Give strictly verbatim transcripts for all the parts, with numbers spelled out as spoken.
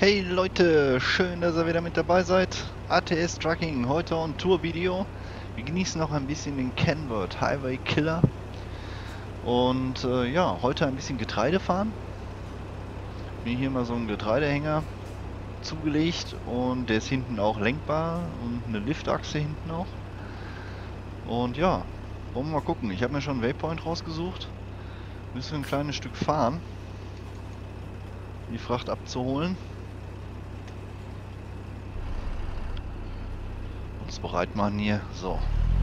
Hey Leute, schön, dass ihr wieder mit dabei seid. A T S Trucking, heute on Tour Video. Wir genießen noch ein bisschen den Kenworth Highway Killer. Und äh, ja, heute ein bisschen Getreide fahren. Mir hier mal so einen Getreidehänger zugelegt und der ist hinten auch lenkbar und eine Liftachse hinten auch. Und ja, wollen wir mal gucken. Ich habe mir schon einen Waypoint rausgesucht. Müssen ein kleines Stück fahren, die Fracht abzuholen. Uns bereit machen hier. So.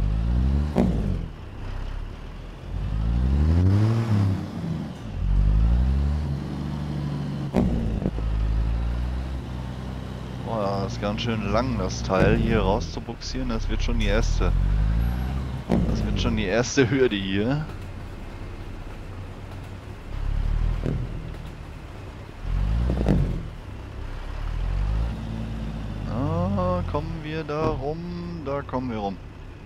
Boah, das ist ganz schön lang, das Teil hier rauszubuxieren. Das wird schon die erste. Das wird schon die erste Hürde hier. Ah, kommen wir da rum? Da kommen wir rum.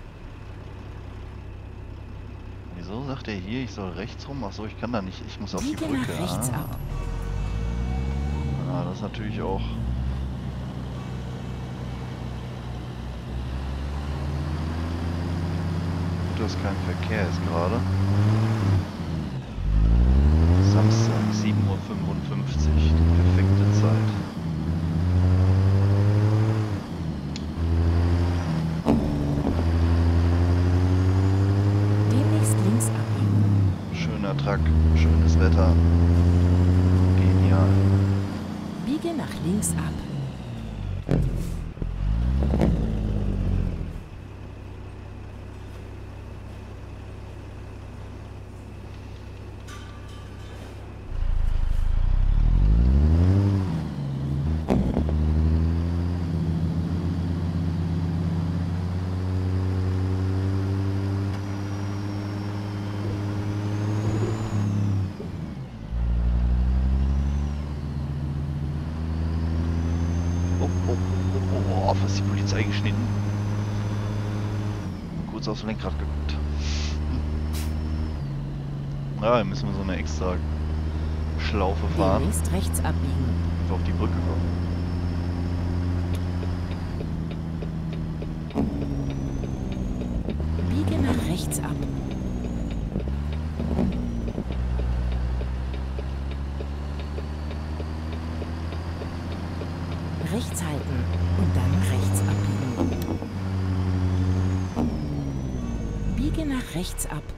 Wieso sagt er hier, ich soll rechts rum? Achso, ich kann da nicht. Ich muss auf die Biege Brücke. nach rechts Ah. ab. Ah, das ist natürlich auch. Gut, dass kein Verkehr ist gerade. Samstag, sieben Uhr fünfundfünfzig, die perfekte Zeit. Demnächst links abbiegen. Schöner Truck, schönes Wetter. Genial. Biege nach links ab. Oh, oh, oh, oh, auf ist die Polizei geschnitten. Kurz aufs Lenkrad geguckt. Ja, hier müssen wir so eine extra Schlaufe fahren, Demnächst rechts abbiegen. dass wir auf die Brücke kommen. Biege nach rechts ab. Rechts halten und dann rechts abbiegen. Biege nach rechts ab.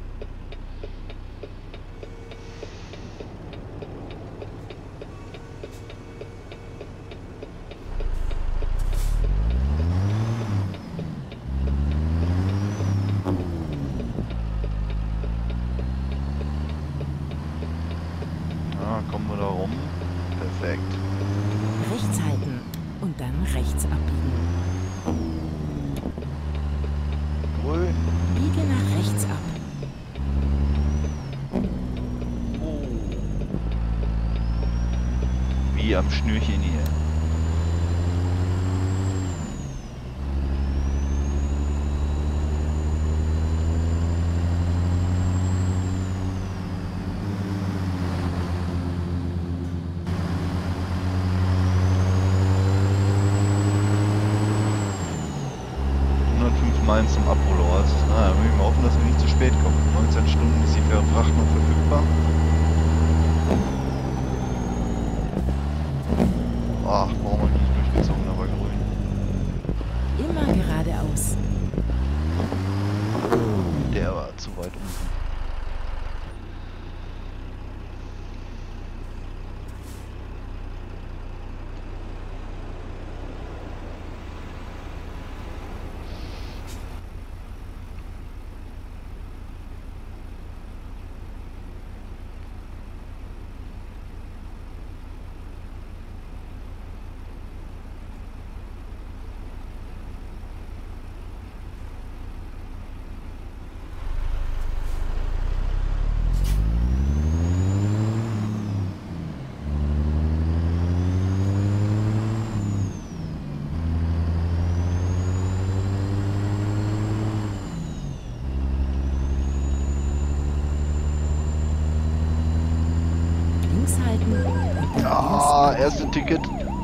Ah, kommen wir da rum. Perfekt. Rechts halten und dann rechts abbiegen. Grün. Biege nach rechts ab. Oh. Wie am Schnürchen hier. hundertfünf Meilen zum Abholort. Na, da müssen wir hoffen, dass wir nicht zu spät kommen. neunzehn Stunden ist die Fracht noch verfügbar. Ach, brauchen wir nicht durchgezogen, aber grün. Immer geradeaus. Der war zu weit unten. halten. Ja, erste Ticket.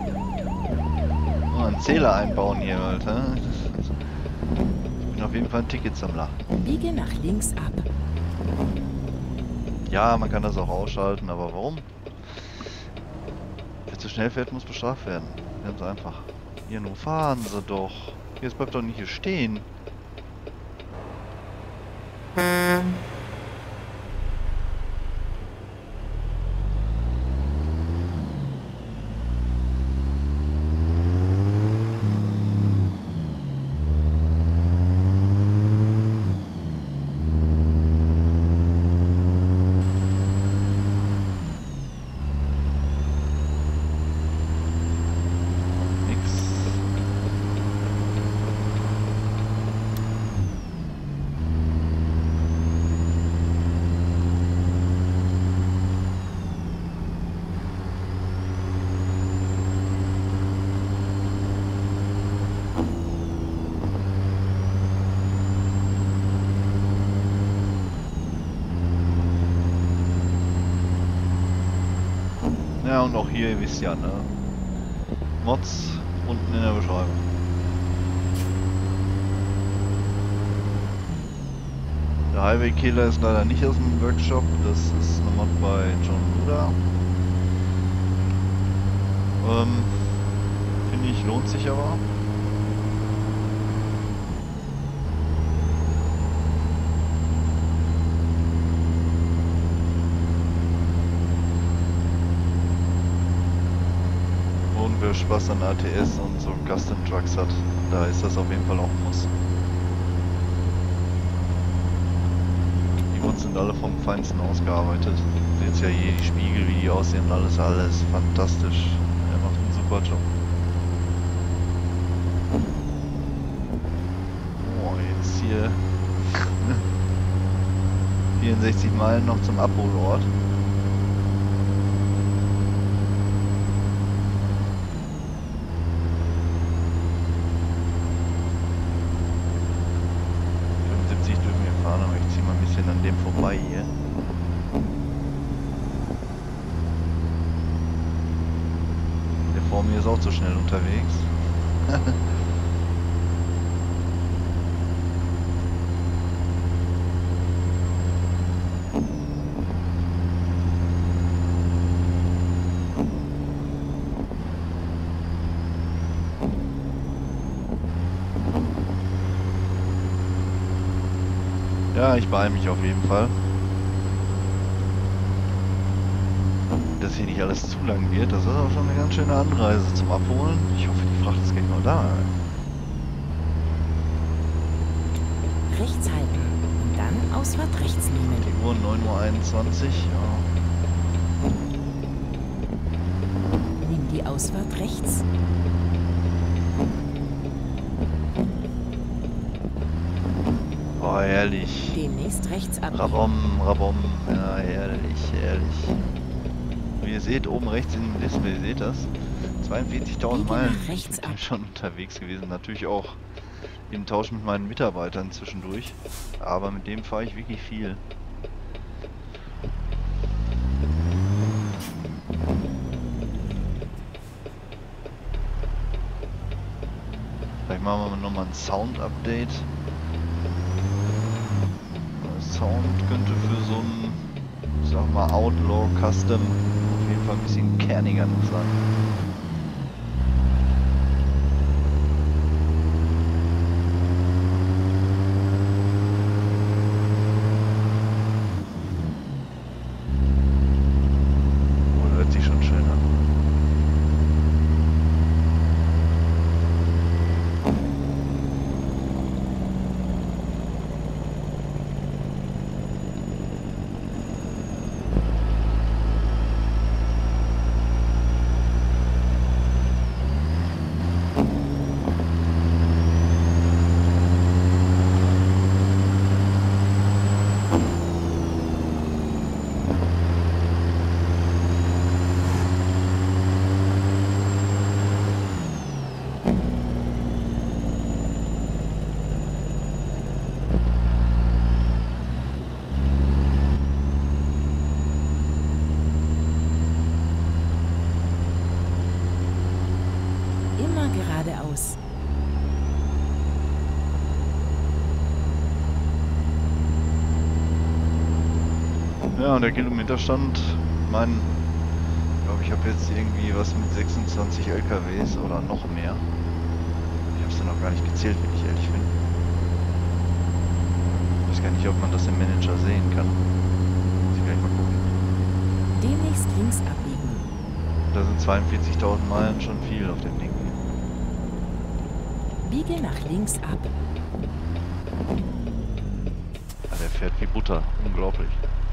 Zähler einbauen hier, Alter. Ich bin auf jeden Fall ein Ticketsammler. Biege nach links ab. Ja, man kann das auch ausschalten, aber warum? Wer zu schnell fährt, muss bestraft werden. Ganz einfach. Hier, nur fahren Sie doch. Jetzt bleibt doch nicht hier stehen. Ja, und auch hier, ihr wisst ja, ne? Mods unten in der Beschreibung. Der Highway Killer ist leider nicht aus dem Workshop, das ist eine Mod bei John Luda. Ähm, finde ich, lohnt sich aber. Und wer Spaß an A T S und so Custom Trucks hat, da ist das auf jeden Fall auch ein Muss. Die Mods sind alle vom Feinsten ausgearbeitet. Seht ja hier die Spiegel, wie die aussehen, alles, alles fantastisch. Er macht einen super Job. Oh, jetzt hier vierundsechzig Meilen noch zum Abholort. An dem vorbei hier. Der vor mir ist auch zu schnell unterwegs. Ja, ich beeile mich auf jeden Fall. Dass hier nicht alles zu lang wird, das ist auch schon eine ganz schöne Anreise zum Abholen. Ich hoffe, die Fracht ist genau da. Rechts halten und dann Ausfahrt rechts nehmen. Die Uhr neun Uhr einundzwanzig, ja. Nimm die Ausfahrt rechts. Oh, herrlich. Demnächst rechts ab. Rabom, Rabom, ja, herrlich, herrlich. Wie ihr seht, oben rechts im Display, seht das? zweiundvierzigtausend Meilen rechts bin ich schon unterwegs gewesen. Natürlich auch im Tausch mit meinen Mitarbeitern zwischendurch. Aber mit dem fahre ich wirklich viel. Vielleicht machen wir nochmal ein Sound-Update. Sound könnte für so ein, ich sag mal, Outlaw Custom auf jeden Fall ein bisschen kerniger noch sein. Oh, hört sich schon schön an. Ja, und der Kilometerstand, mein, ich glaube, ich habe jetzt irgendwie was mit sechsundzwanzig L K Ws oder noch mehr. Ich habe es dann noch gar nicht gezählt, wenn ich ehrlich bin. Ich weiß gar nicht, ob man das im Manager sehen kann. Muss ich gleich mal gucken. Demnächst links abbiegen. Da sind zweiundvierzigtausend Meilen schon viel auf dem Ding. Biege nach links ab. Ja, der fährt wie Butter. Unglaublich.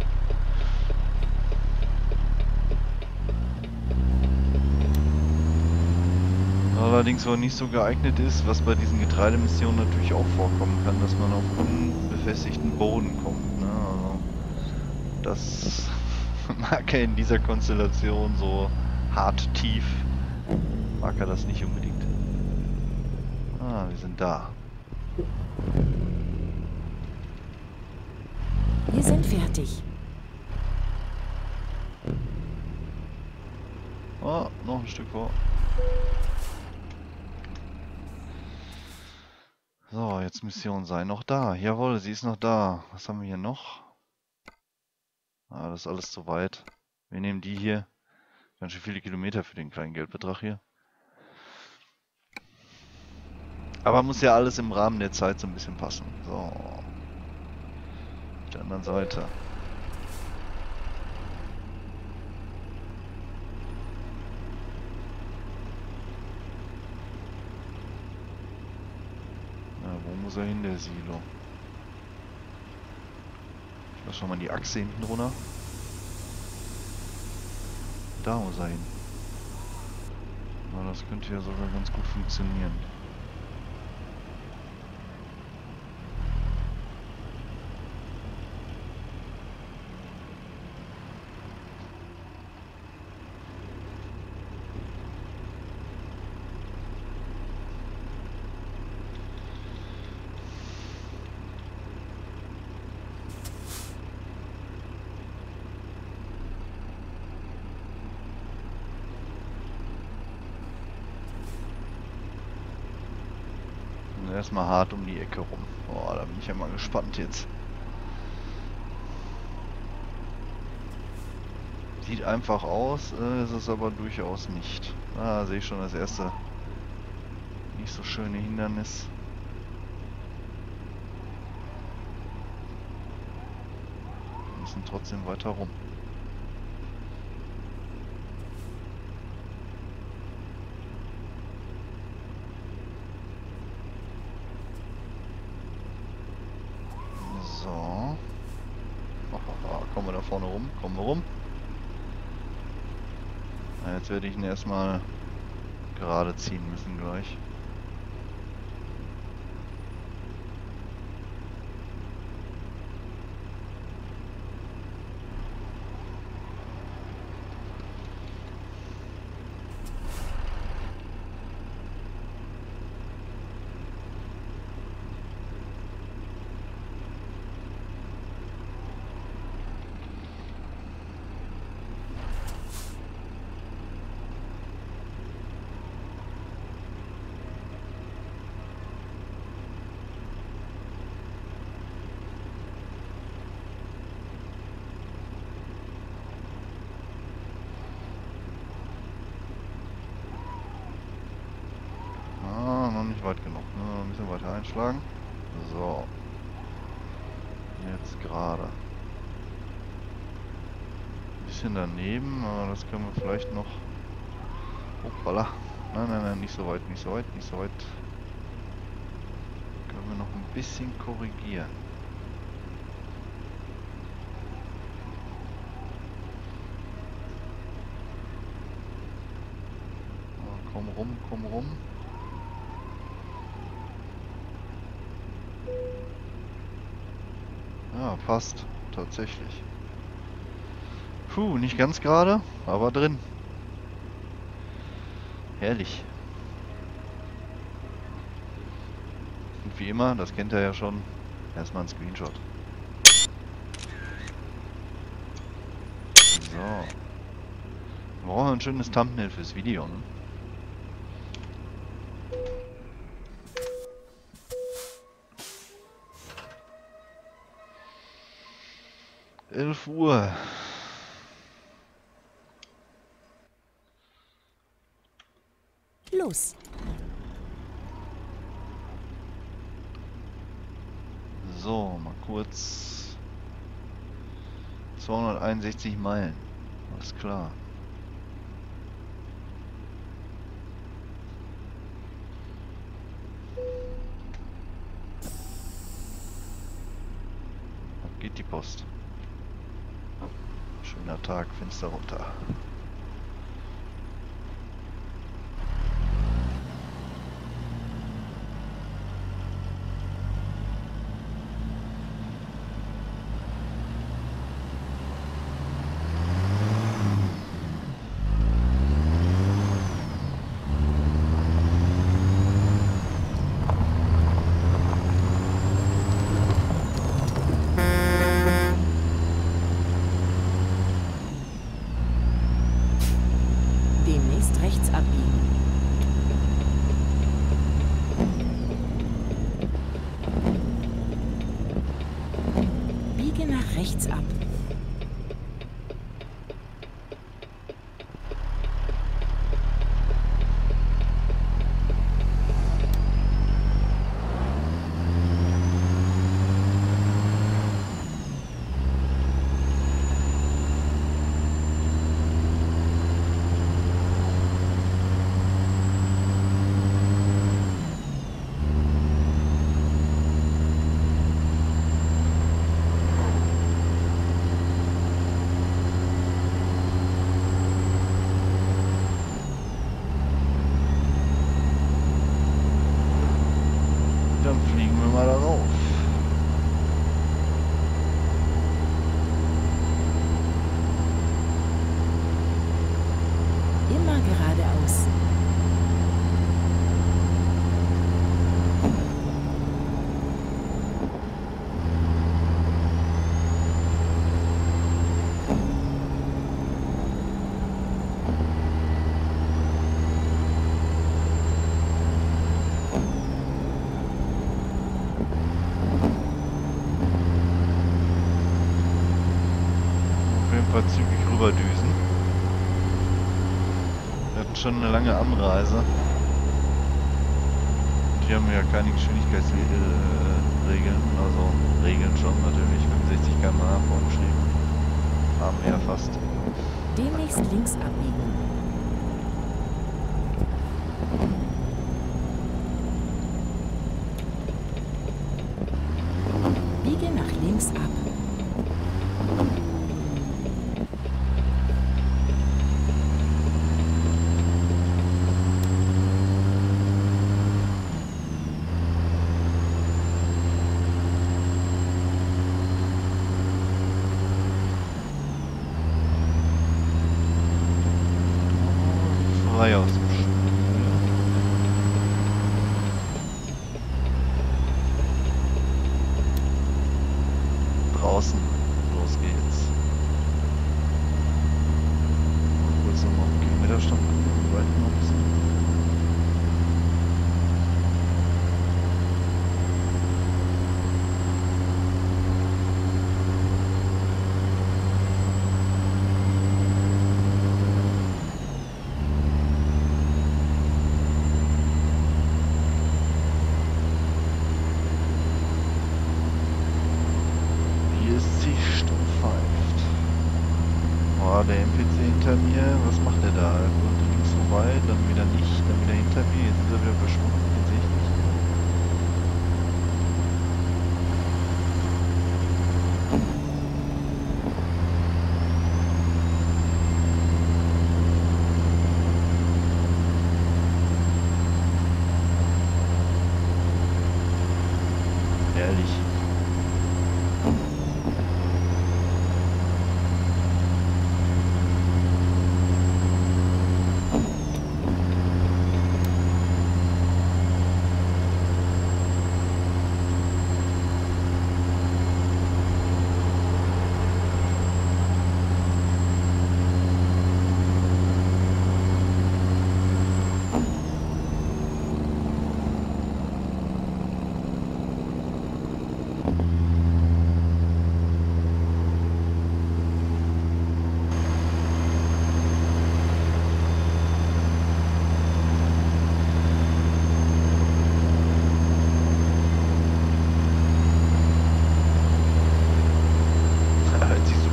Allerdings wohl nicht so geeignet ist, was bei diesen Getreidemissionen natürlich auch vorkommen kann, dass man auf unbefestigten Boden kommt. Ne? Also das mag er in dieser Konstellation so hart tief. Mag er das nicht unbedingt. Ah, wir sind da. Wir sind fertig. Oh, noch ein Stück vor. So, jetzt Mission sei noch da. Jawohl, sie ist noch da. Was haben wir hier noch? Ah, das ist alles zu weit. Wir nehmen die hier. Ganz schön viele Kilometer für den kleinen Geldbetrag hier. Aber muss ja alles im Rahmen der Zeit so ein bisschen passen. So. Auf der anderen Seite. Na, wo muss er hin, der Silo? Ich lasse schon mal die Achse hinten runter. Da muss er hin. Na, das könnte ja sogar ganz gut funktionieren. Erstmal hart um die Ecke rum. Boah, da bin ich ja mal gespannt jetzt. Sieht einfach aus, äh, ist es aber durchaus nicht. Ah, sehe ich schon das erste nicht so schöne Hindernis. Wir müssen trotzdem weiter rum. So. Kommen wir da vorne rum? Kommen wir rum? Na, jetzt werde ich ihn erstmal gerade ziehen müssen gleich. Nicht weit genug, ne? Ein bisschen weiter einschlagen. So. Jetzt gerade. Ein bisschen daneben, aber das können wir vielleicht noch. Hoppala. Nein, nein, nein, nicht so weit, nicht so weit, nicht so weit. Können wir noch ein bisschen korrigieren. Oh, komm rum, komm rum. Ja, passt. Tatsächlich. Puh, nicht ganz gerade, aber drin. Herrlich. Und wie immer, das kennt er ja schon, erstmal ein Screenshot. So. Wir brauchen ein schönes Thumbnail fürs Video, ne? elf Uhr. Los. So, mal kurz. zweihunderteinundsechzig Meilen. Alles klar. Ab geht die Post. Schöner Tag, Fenster runter. Demnächst rechts abbiegen. Biege nach rechts ab. Dann fliegen wir mal darauf. Immer geradeaus. Auf jeden Fall zügig rüberdüsen. Wir hatten schon eine lange Anreise. Die haben ja keine Geschwindigkeitsregeln, also Regeln schon natürlich, fünfundsechzig Kilometer pro Stunde vorgeschrieben. Haben wir ja fast. Demnächst links abbiegen. Biege nach links ab. Frei aus dem Sch- Draußen. Los geht's. Mal kurz nochmal auf den Kilometerstand gucken, wie weit wir noch sind. Hier ist sie stumm pfeift. Oh, der N P C hinter mir, was macht der da? Er wollte links vorbei, dann wieder nicht, dann wieder hinter mir, jetzt ist er wieder verschwunden, den sehe ich nicht. Ehrlich.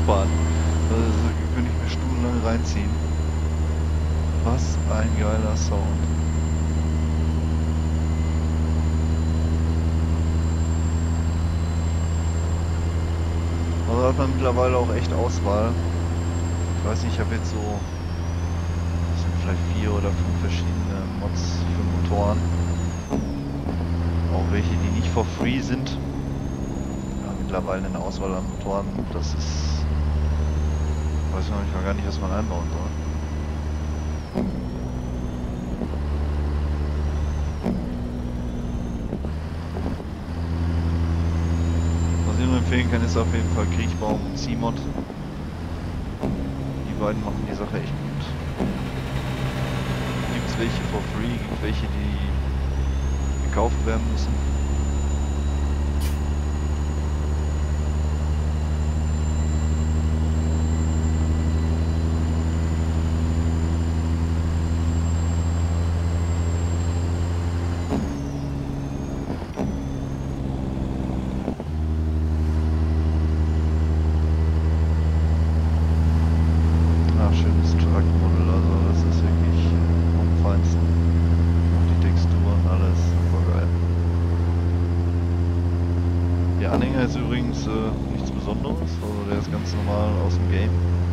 super an. Also, das könnte ich mir stundenlang reinziehen. Was ein geiler Sound. Also hat man mittlerweile auch echt Auswahl. Ich weiß nicht, ich habe jetzt so, das sind vielleicht vier oder fünf verschiedene Mods für Motoren. Auch welche, die nicht for free sind. Ja, mittlerweile eine Auswahl an Motoren, das ist, weiß ich noch nicht, gar nicht, was man einbauen soll. Was ich nur empfehlen kann, ist auf jeden Fall Kriechbaum und C-Mod. Die beiden machen die Sache echt gut. Gibt es welche for free, gibt welche, die gekauft werden müssen. Ist übrigens äh, nichts Besonderes, also der ist ganz normal aus dem Game.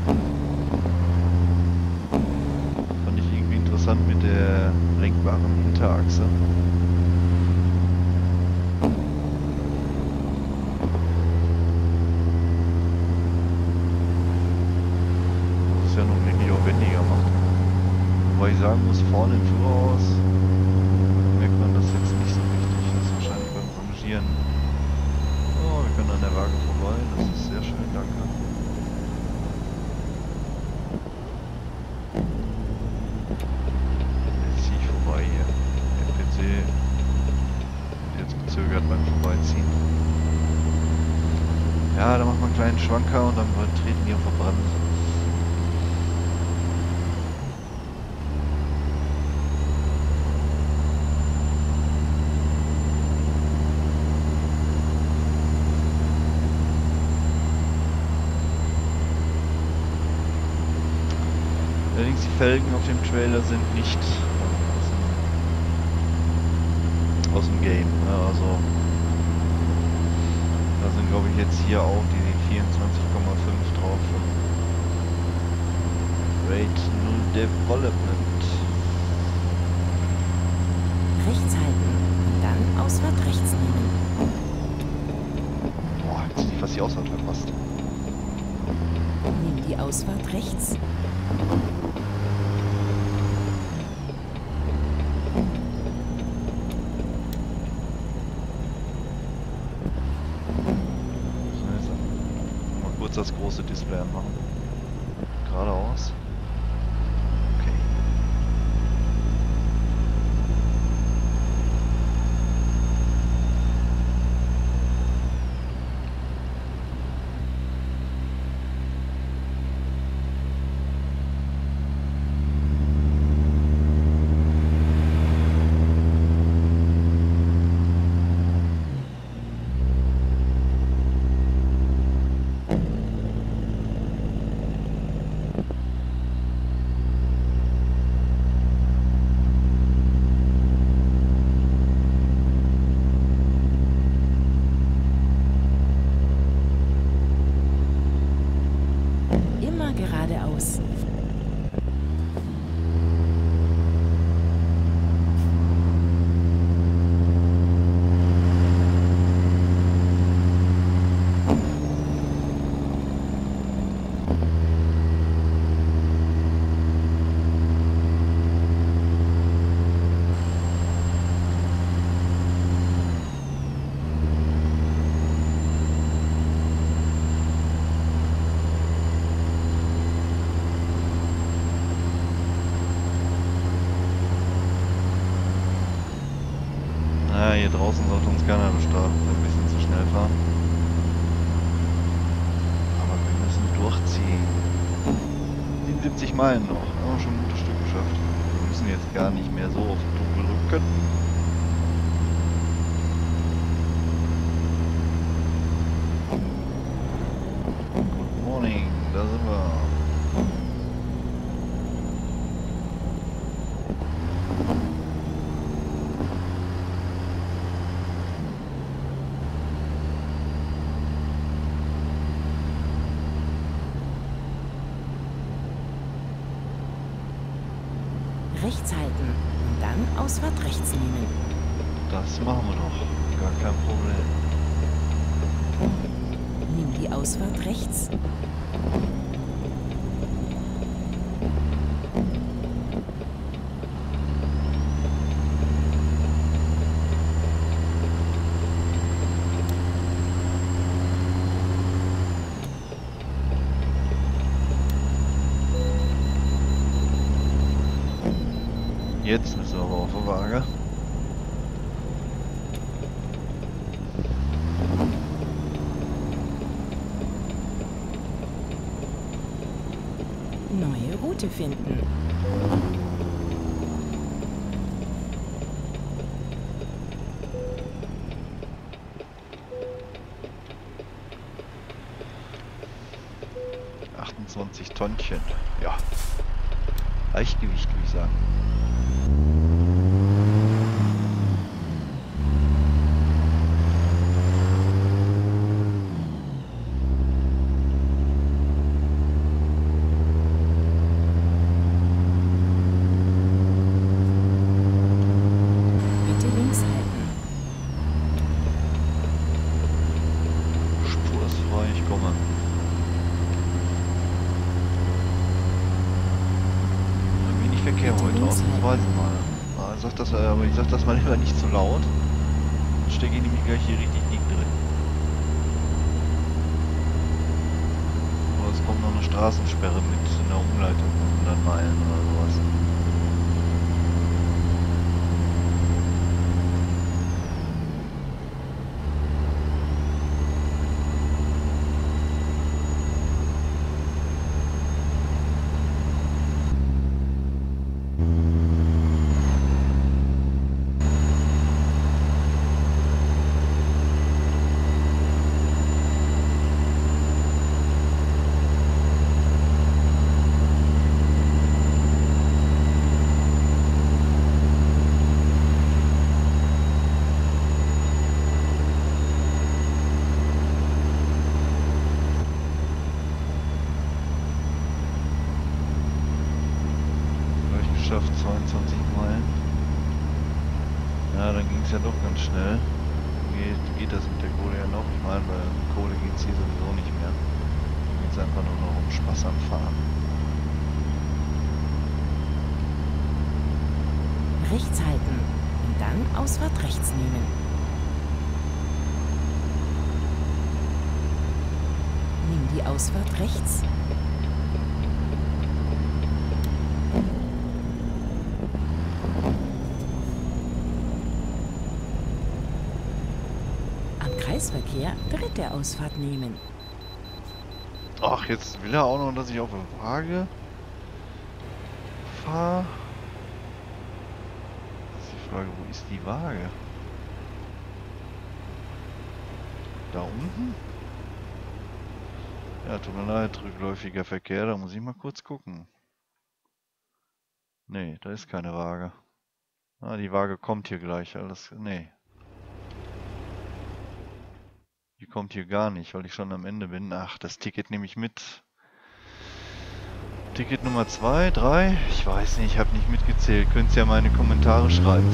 Fand ich irgendwie interessant mit der lenkbaren Hinterachse. Das ist ja nun wirklich auch wendiger macht. Wobei ich sagen muss, vorne im Führerhaus merkt man das jetzt nicht so richtig. Das ist wahrscheinlich beim Rangieren. Oh, wir können an der Waage vorbei, das ist sehr schön, danke. Jetzt ziehe ich vorbei hier. Der P C wird jetzt gezögert beim Vorbeiziehen. Ja, da macht man einen kleinen Schwanker und dann treten die auf der Bremse. Allerdings die Felgen auf dem Trailer sind nicht aus dem, aus dem Game. Ja, also da sind, glaube ich, jetzt hier auch die vierundzwanzig Komma fünf drauf. Rate null Development. Rechts halten und dann Ausfahrt rechts nehmen. Boah, jetzt hätte ich fast die Ausfahrt verpasst. Nimm die Ausfahrt rechts. Das große Display anmachen. Geradeaus. Okay. Geradeaus. Hier draußen sollte uns keiner bestarten, wenn wir ein bisschen zu schnell fahren. Aber wir müssen durchziehen. siebenundsiebzig Meilen noch, haben wir schon ein gutes Stück geschafft. Wir müssen jetzt gar nicht mehr so auf den Tunnel rücken. Guten morning. Da sind wir. Rechts halten und dann Ausfahrt rechts nehmen. Das machen wir doch. Gar kein Problem. Nimm die Ausfahrt rechts. Jetzt müssen wir aber auf der Waage. Neue Route finden. achtundzwanzig Tonnchen. Ja. Leichtgewicht, würde ich sagen. Aber ich sag das mal lieber nicht zu laut. Dann stecke ich nämlich gleich hier richtig dick drin. Oder es kommt noch eine Straßensperre mit einer Umleitung von hundert Meilen oder sowas. zweiundzwanzig Meilen. Ja, dann ging es ja doch ganz schnell. Geht, geht das mit der Kohle ja noch? Ich meine, bei Kohle geht es hier sowieso nicht mehr. Dann geht es einfach nur noch um Spaß am Fahren. Rechts halten und dann Ausfahrt rechts nehmen. Nimm die Ausfahrt rechts. Kreisverkehr dritte Ausfahrt nehmen. Ach, jetzt will er auch noch, dass ich auf eine Waage fahre. Das ist die Frage, wo ist die Waage? Da unten? Ja, tut mir leid, rückläufiger Verkehr, da muss ich mal kurz gucken. Nee, da ist keine Waage. Ah, die Waage kommt hier gleich, alles. Nee. Die kommt hier gar nicht, weil ich schon am Ende bin. Ach, das Ticket nehme ich mit. Ticket Nummer zwei, drei? Ich weiß nicht, ich habe nicht mitgezählt. Könnt ihr ja meine Kommentare schreiben.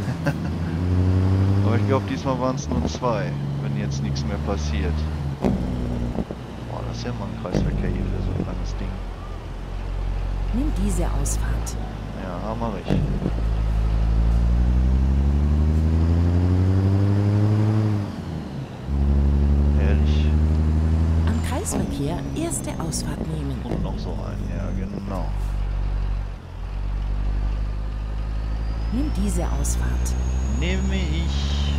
Aber ich glaube, diesmal waren es nur zwei, wenn jetzt nichts mehr passiert. Boah, das ist ja mal ein Kreisverkehr hier für so ein langes Ding. Nimm diese Ausfahrt. Ja, mach ich. Kreisverkehr erste Ausfahrt nehmen. Und noch so ein, ja genau. Nimm diese Ausfahrt. Nehme ich.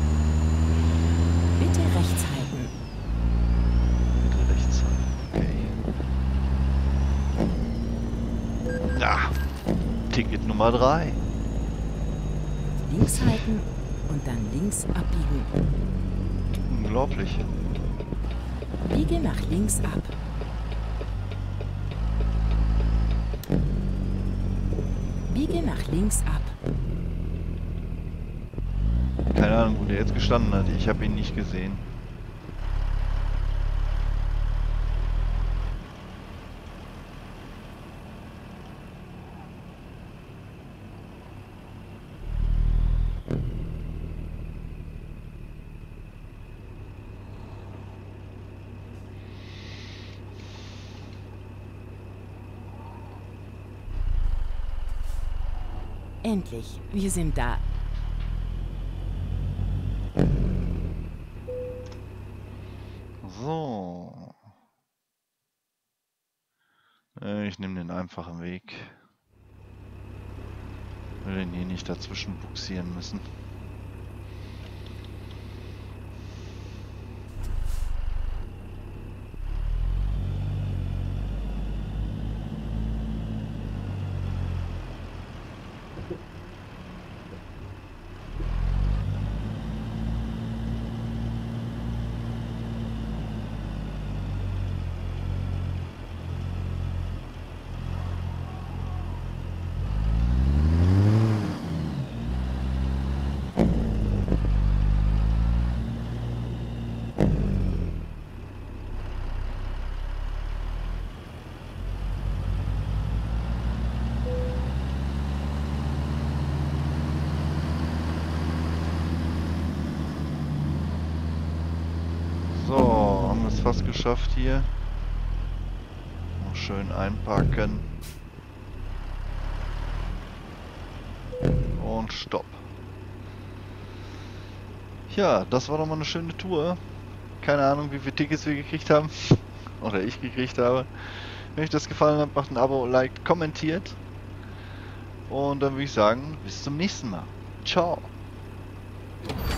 Bitte rechts halten. Bitte rechts halten, okay. Ja, Ticket Nummer drei. Links halten und dann links abbiegen. Unglaublich. Biege nach links ab. Biege nach links ab. Keine Ahnung, wo der jetzt gestanden hat. Ich habe ihn nicht gesehen. Endlich, wir sind da. So. Äh, Ich nehme den einfachen Weg. Will den hier nicht dazwischen buxieren müssen. So, haben wir es fast geschafft hier. Noch schön einparken. Und Stopp. Ja, das war doch mal eine schöne Tour. Keine Ahnung, wie viele Tickets wir gekriegt haben. Oder ich gekriegt habe. Wenn euch das gefallen hat, macht ein Abo, liked, kommentiert. Und dann würde ich sagen, bis zum nächsten Mal. Ciao.